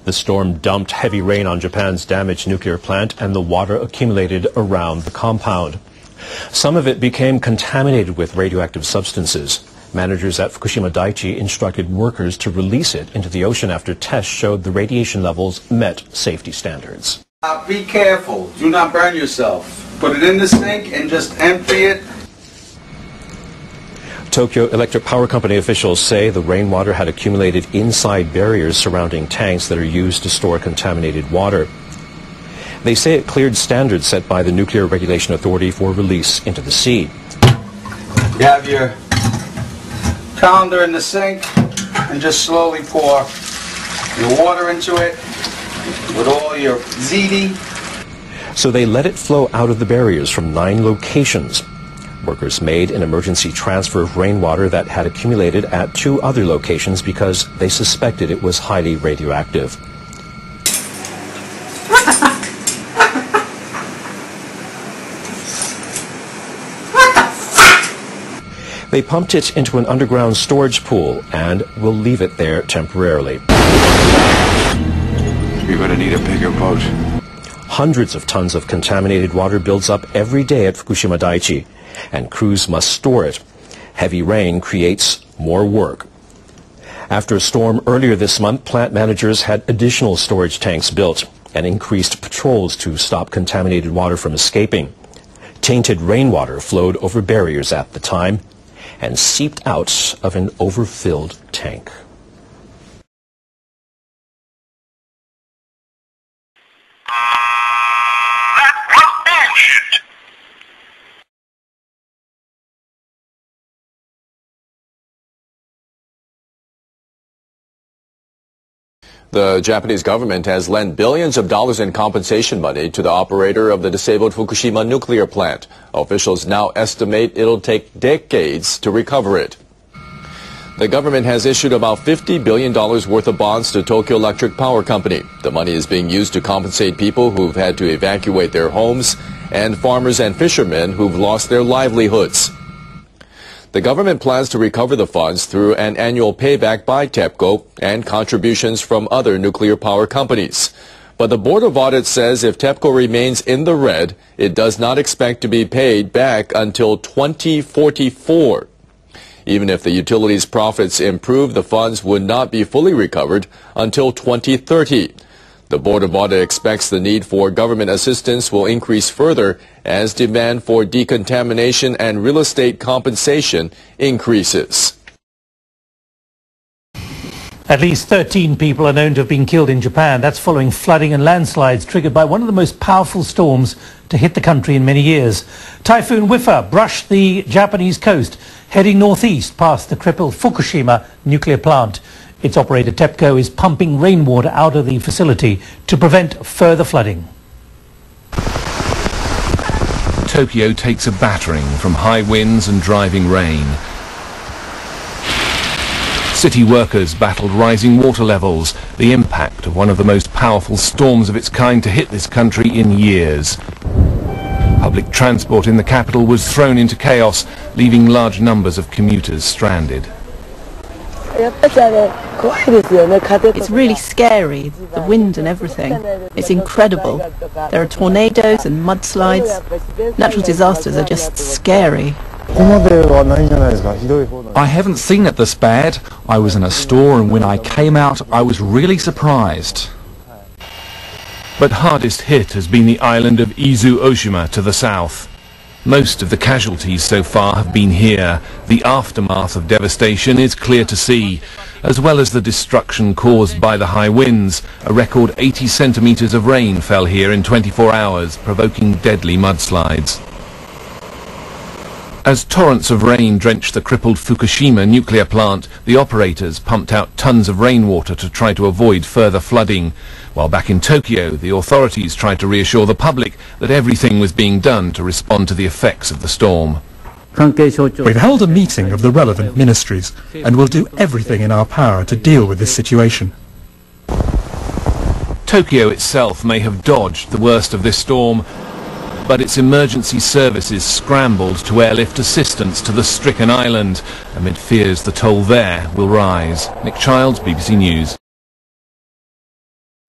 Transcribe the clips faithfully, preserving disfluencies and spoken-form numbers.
The storm dumped heavy rain on Japan's damaged nuclear plant, and the water accumulated around the compound. Some of it became contaminated with radioactive substances. Managers at Fukushima Daiichi instructed workers to release it into the ocean after tests showed the radiation levels met safety standards. Uh, be careful. Do not burn yourself. Put it in the sink and just empty it. Tokyo Electric Power Company officials say the rainwater had accumulated inside barriers surrounding tanks that are used to store contaminated water. They say it cleared standards set by the Nuclear Regulation Authority for release into the sea. You have your colander in the sink and just slowly pour your water into it with all your ziti. So they let it flow out of the barriers from nine locations. Workers made an emergency transfer of rainwater that had accumulated at two other locations because they suspected it was highly radioactive. They pumped it into an underground storage pool and will leave it there temporarily. You're going to need a bigger boat. Hundreds of tons of contaminated water builds up every day at Fukushima Daiichi, and crews must store it. Heavy rain creates more work. After a storm earlier this month, plant managers had additional storage tanks built and increased patrols to stop contaminated water from escaping. Tainted rainwater flowed over barriers at the time and seeped out of an overfilled tank. The Japanese government has lent billions of dollars in compensation money to the operator of the disabled Fukushima nuclear plant. Officials now estimate it'll take decades to recover it. The government has issued about fifty billion dollars worth of bonds to Tokyo Electric Power Company. The money is being used to compensate people who've had to evacuate their homes and farmers and fishermen who've lost their livelihoods. The government plans to recover the funds through an annual payback by TEPCO and contributions from other nuclear power companies. But the Board of Audit says if TEPCO remains in the red, it does not expect to be paid back until twenty forty-four. Even if the utility's profits improve, the funds would not be fully recovered until twenty thirty. The Board of Audit expects the need for government assistance will increase further as demand for decontamination and real estate compensation increases. At least thirteen people are known to have been killed in Japan. That's following flooding and landslides triggered by one of the most powerful storms to hit the country in many years. Typhoon Wipha brushed the Japanese coast, heading northeast past the crippled Fukushima nuclear plant. Its operator TEPCO is pumping rainwater out of the facility to prevent further flooding. Tokyo takes a battering from high winds and driving rain. City workers battled rising water levels, the impact of one of the most powerful storms of its kind to hit this country in years. Public transport in the capital was thrown into chaos, leaving large numbers of commuters stranded. It's really scary, the wind and everything. It's incredible. There are tornadoes and mudslides. Natural disasters are just scary. I haven't seen it this bad. I was in a store and when I came out I was really surprised. But hardest hit has been the island of Izu Oshima to the south. Most of the casualties so far have been here. The aftermath of devastation is clear to see, as well as the destruction caused by the high winds. A record eighty centimeters of rain fell here in twenty-four hours, provoking deadly mudslides. As torrents of rain drenched the crippled Fukushima nuclear plant, the operators pumped out tons of rainwater to try to avoid further flooding. While back in Tokyo, the authorities tried to reassure the public that everything was being done to respond to the effects of the storm. We've held a meeting of the relevant ministries and will do everything in our power to deal with this situation. Tokyo itself may have dodged the worst of this storm, but its emergency services scrambled to airlift assistance to the stricken island amid fears the toll there will rise. Nick Childs, B B C News.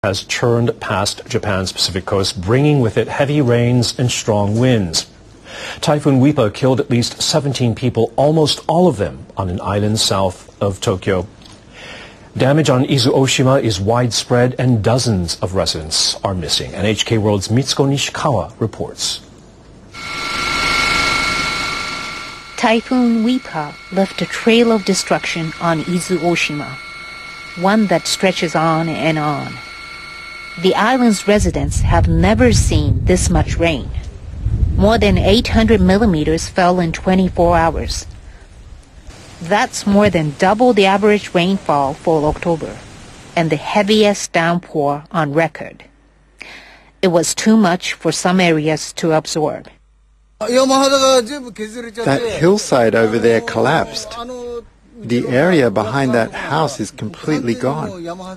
has churned past Japan's Pacific coast, bringing with it heavy rains and strong winds. Typhoon Wipha killed at least seventeen people, almost all of them on an island south of Tokyo. Damage on Izu Oshima is widespread and dozens of residents are missing. N H K World's Mitsuko Nishikawa reports. Typhoon Wipha left a trail of destruction on Izu Oshima, one that stretches on and on. The island's residents have never seen this much rain. More than eight hundred millimeters fell in twenty-four hours. That's more than double the average rainfall for October, and the heaviest downpour on record. It was too much for some areas to absorb. That hillside over there collapsed. The area behind that house is completely gone.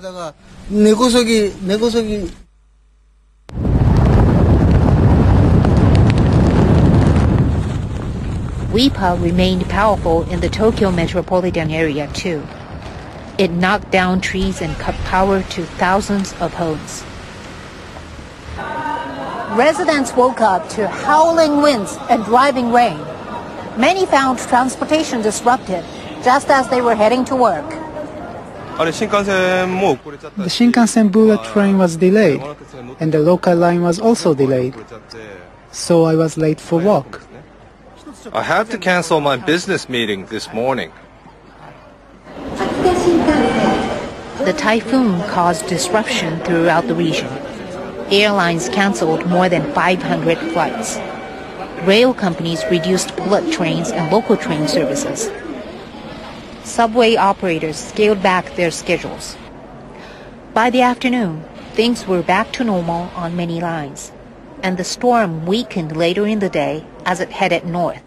Wipha remained powerful in the Tokyo metropolitan area too. It knocked down trees and cut power to thousands of homes. Residents woke up to howling winds and driving rain. Many found transportation disrupted just as they were heading to work. The Shinkansen bullet train was delayed, and the local line was also delayed. So I was late for work. I had to cancel my business meeting this morning. The typhoon caused disruption throughout the region. Airlines canceled more than five hundred flights. Rail companies reduced bullet trains and local train services. Subway operators scaled back their schedules. By the afternoon, things were back to normal on many lines, and the storm weakened later in the day as it headed north.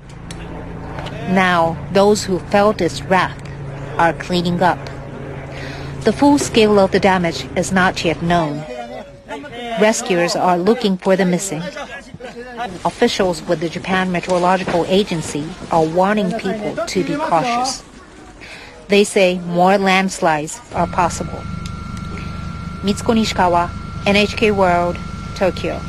Now, those who felt its wrath are cleaning up. The full scale of the damage is not yet known. Rescuers are looking for the missing. Officials with the Japan Meteorological Agency are warning people to be cautious. They say more landslides are possible. Mitsuko Nishikawa, N H K World, Tokyo.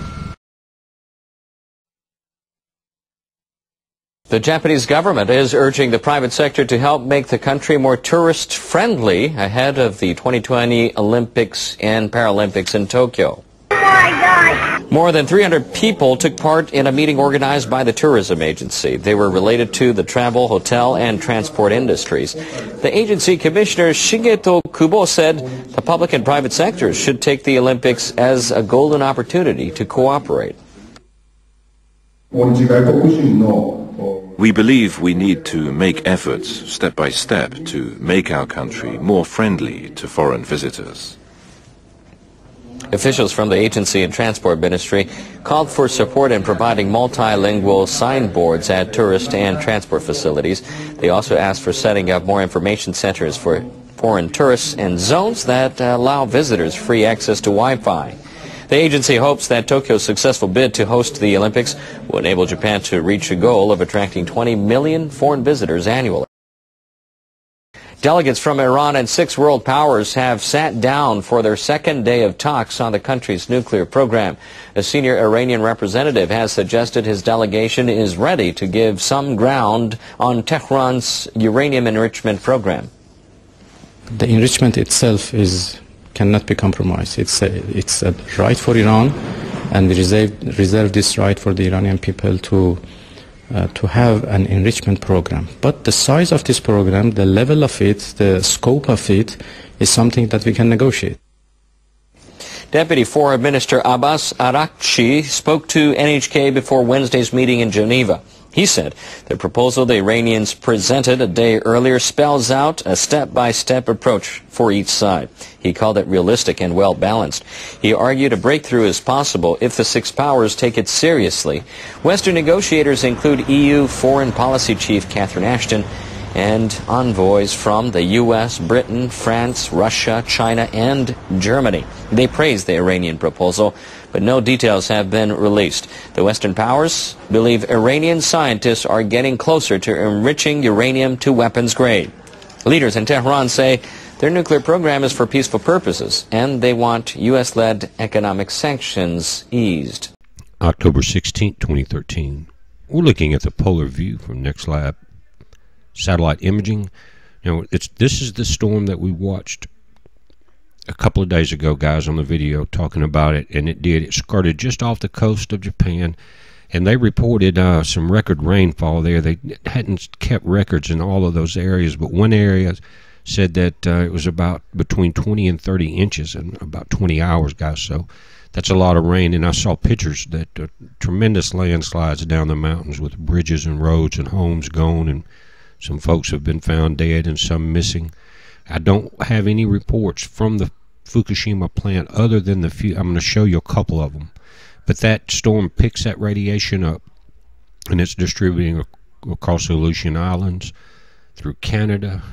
The Japanese government is urging the private sector to help make the country more tourist-friendly ahead of the twenty twenty Olympics and Paralympics in Tokyo. More than three hundred people took part in a meeting organized by the tourism agency. They were related to the travel, hotel, and transport industries. The agency commissioner Shigeto Kubo said the public and private sectors should take the Olympics as a golden opportunity to cooperate. We believe we need to make efforts, step by step, to make our country more friendly to foreign visitors. Officials from the agency and transport ministry called for support in providing multilingual signboards at tourist and transport facilities. They also asked for setting up more information centers for foreign tourists and zones that allow visitors free access to Wi-Fi. The agency hopes that Tokyo's successful bid to host the Olympics will enable Japan to reach a goal of attracting twenty million foreign visitors annually. Delegates from Iran and six world powers have sat down for their second day of talks on the country's nuclear program. A senior Iranian representative has suggested his delegation is ready to give some ground on Tehran's uranium enrichment program. The enrichment itself is cannot be compromised. It's a, it's a right for Iran, and we reserve, reserve this right for the Iranian people to Uh, to have an enrichment program. But the size of this program, the level of it, the scope of it, is something that we can negotiate. Deputy Foreign Minister Abbas Araghchi spoke to N H K before Wednesday's meeting in Geneva. He said the proposal the Iranians presented a day earlier spells out a step-by-step approach for each side. He called it realistic and well-balanced. He argued a breakthrough is possible if the six powers take it seriously. Western negotiators include E U Foreign Policy Chief Catherine Ashton and envoys from the U S, Britain, France, Russia, China, and Germany. They praised the Iranian proposal, but no details have been released. The Western powers believe Iranian scientists are getting closer to enriching uranium to weapons grade. Leaders in Tehran say Their nuclear program is for peaceful purposes, and they want U S-led economic sanctions eased. October sixteenth, twenty thirteen. We're looking at the polar view from NextLab satellite imaging. Now, it's, this is the storm that we watched a couple of days ago, guys, on the video talking about it, and it did. It skirted just off the coast of Japan, and they reported uh, some record rainfall there. They hadn't kept records in all of those areas, but one area said that uh, it was about between twenty and thirty inches in about twenty hours, guys. So that's a lot of rain, and I saw pictures that uh, tremendous landslides down the mountains with bridges and roads and homes gone, and some folks have been found dead and some missing. I don't have any reports from the Fukushima plant other than the few. I'm going to show you a couple of them. But that storm picks that radiation up, and it's distributing ac across the Aleutian Islands, through Canada,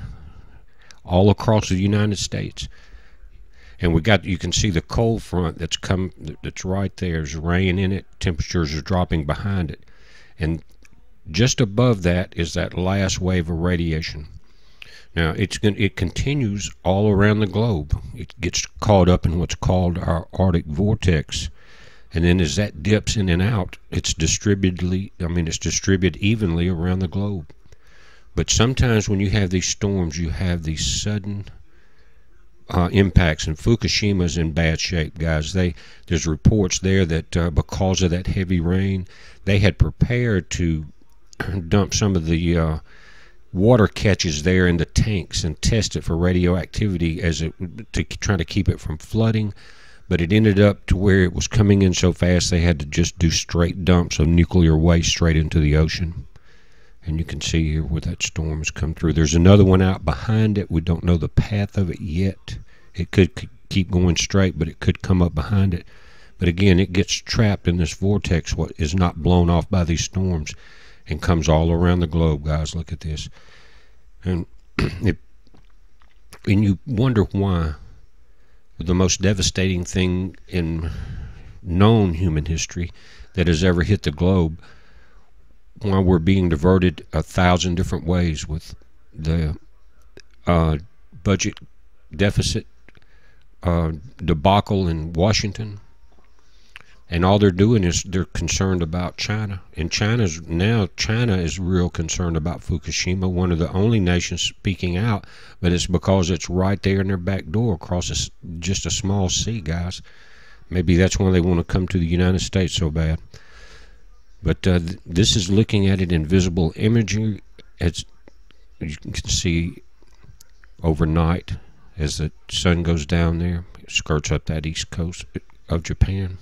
all across the United States. And we got, you can see the cold front that's come, that's right there. There's rain in it. Temperatures are dropping behind it. And just above that is that last wave of radiation. Now, it's going it continues all around the globe. It gets caught up in what's called our Arctic vortex. And then as that dips in and out, it's distributedly, I mean, it's distributed evenly around the globe. But sometimes when you have these storms, you have these sudden uh, impacts, and Fukushima's in bad shape, guys. They there's reports there that uh, because of that heavy rain, they had prepared to dump some of the uh, water catches there in the tanks and test it for radioactivity as it to try to keep it from flooding. But it ended up to where it was coming in so fast they had to just do straight dumps of nuclear waste straight into the ocean. And you can see here where that storm has come through. There's another one out behind it. We don't know the path of it yet. It could keep going straight, but it could come up behind it. But again, it gets trapped in this vortex, what is not blown off by these storms, and comes all around the globe, guys. Look at this. And, it, and you wonder why the most devastating thing in known human history that has ever hit the globe, why we're being diverted a thousand different ways with the uh, budget deficit uh, debacle in Washington. And all they're doing is they're concerned about China. And China's now, China is real concerned about Fukushima, one of the only nations speaking out, but it's because it's right there in their back door across a, just a small sea, guys. Maybe that's why they want to come to the United States so bad. But uh, th this is looking at it in visible imagery. As you can see overnight as the sun goes down there, it skirts up that east coast of Japan.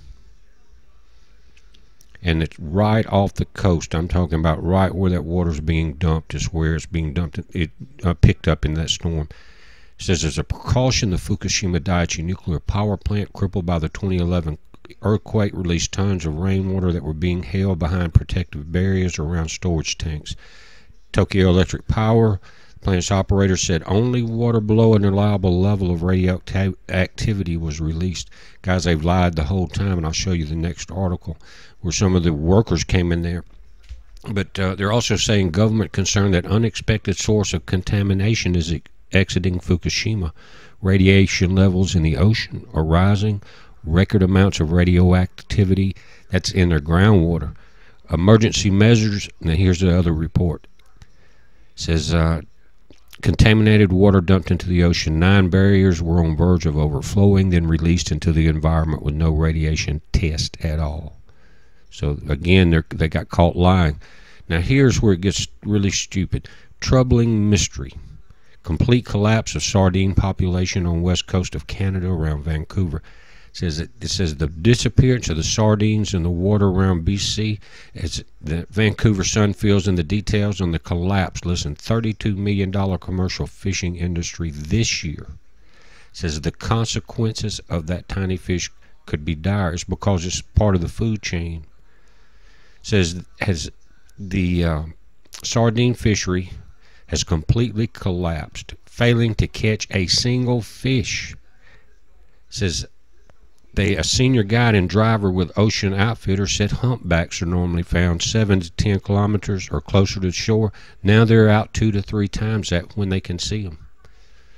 And it's right off the coast. I'm talking about right where that water's being dumped is where it's being dumped. It uh, picked up in that storm. It says, as a precaution, the Fukushima Daiichi nuclear power plant, crippled by the twenty eleven earthquake, released tons of rainwater that were being held behind protective barriers around storage tanks. Tokyo Electric Power, the plant's operator, said only water below an allowable level of radioactivity was released. Guys, they've lied the whole time, and I'll show you the next article where some of the workers came in there. But uh, they're also saying government concerned that unexpected source of contamination is ex exiting Fukushima. Radiation levels in the ocean are rising. Record amounts of radioactivity that's in their groundwater. Emergency measures. Now here's the other report. It says uh, contaminated water dumped into the ocean. Nine barriers were on verge of overflowing, then released into the environment with no radiation test at all. So again, they they got caught lying. Now here's where it gets really stupid. Troubling mystery. Complete collapse of sardine population on west coast of Canada around Vancouver. It says that, it says the disappearance of the sardines in the water around B C as the Vancouver Sun fills in the details on the collapse. Listen, thirty-two million dollar commercial fishing industry this year. It says the consequences of that tiny fish could be dire. It's because it's part of the food chain. It says has the uh, sardine fishery has completely collapsed, failing to catch a single fish. It says they, a senior guide and driver with Ocean Outfitters said humpbacks are normally found seven to ten kilometers or closer to shore. Now they're out two to three times that when they can see them. It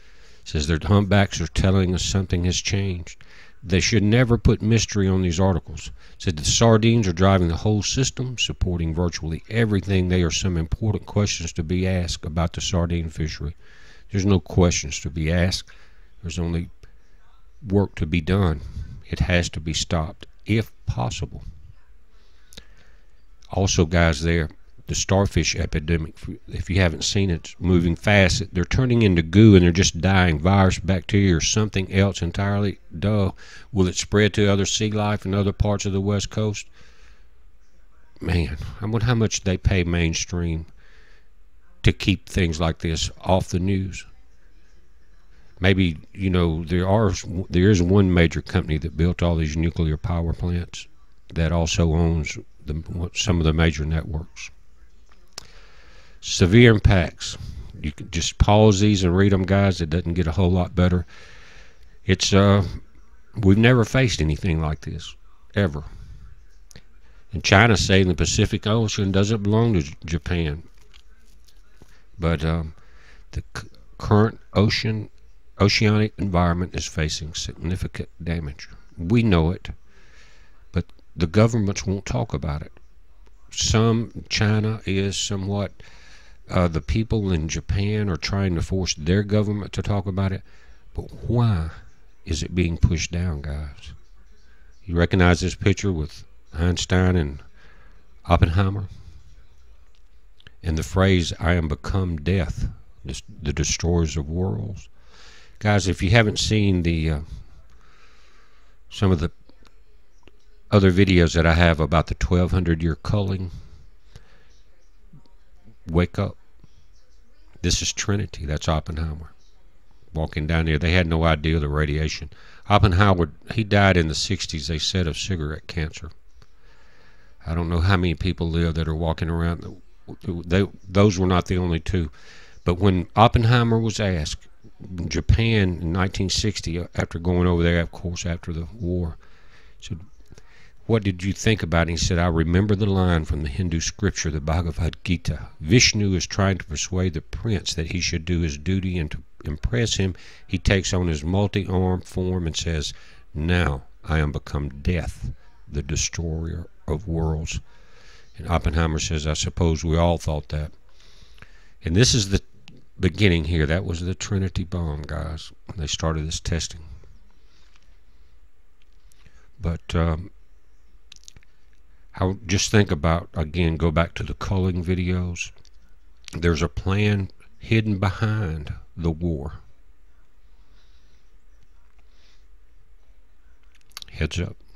says their humpbacks are telling us something has changed. They should never put mystery on these articles. Said the sardines are driving the whole system, supporting virtually everything. There are some important questions to be asked about the sardine fishery. There's no questions to be asked. There's only work to be done. It has to be stopped, if possible. Also, guys, there, the starfish epidemic, if you haven't seen it, it's moving fast. They're turning into goo and they're just dying. Virus, bacteria, or something else entirely. Duh. Will it spread to other sea life in other parts of the West Coast? Man, I wonder how much they pay mainstream to keep things like this off the news. Maybe, you know, there are there is one major company that built all these nuclear power plants that also owns the, some of the major networks. Severe impacts. You can just pause these and read them, guys. It doesn't get a whole lot better. It's uh, we've never faced anything like this ever. And China's saying the Pacific Ocean doesn't belong to Japan, but um, the c current ocean oceanic environment is facing significant damage. We know it, but the governments won't talk about it. Some China is somewhat. Uh, the people in Japan are trying to force their government to talk about it, but why is it being pushed down, guys? You recognize this picture with Einstein and Oppenheimer? And the phrase, I am become death, the destroyers of worlds. Guys, if you haven't seen the uh, some of the other videos that I have about the twelve hundred year culling, wake up. This is Trinity. That's Oppenheimer walking down there. They had no idea of the radiation. Oppenheimer, he died in the sixties, they said, of cigarette cancer. I don't know how many people live that are walking around. They, those were not the only two. But when Oppenheimer was asked, in Japan in nineteen sixty, after going over there, of course, after the war, said, what did you think about it? He said, I remember the line from the Hindu scripture, the Bhagavad Gita. Vishnu is trying to persuade the prince that he should do his duty, and to impress him, he takes on his multi-armed form and says, now I am become death, the destroyer of worlds. And Oppenheimer says, I suppose we all thought that. And this is the beginning here. That was the Trinity bomb, guys. They started this testing. But um, I just think about, again, go back to the culling videos. There's a plan hidden behind the war. Heads up.